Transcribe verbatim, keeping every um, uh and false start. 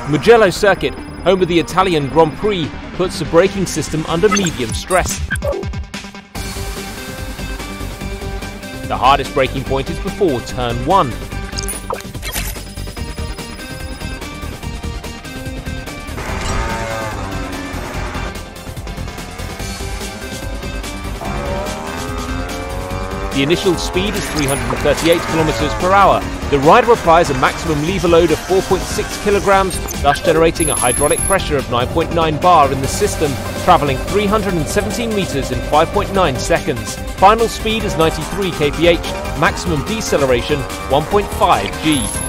Mugello circuit, home of the Italian Grand Prix, puts the braking system under medium stress. The hardest braking point is before turn one. The initial speed is three hundred thirty-eight kilometers per hour. The rider applies a maximum lever load of four point six kilograms, thus generating a hydraulic pressure of nine point nine bar in the system, travelling three hundred seventeen meters in five point nine seconds. Final speed is ninety-three kilometers per hour, maximum deceleration one point five G.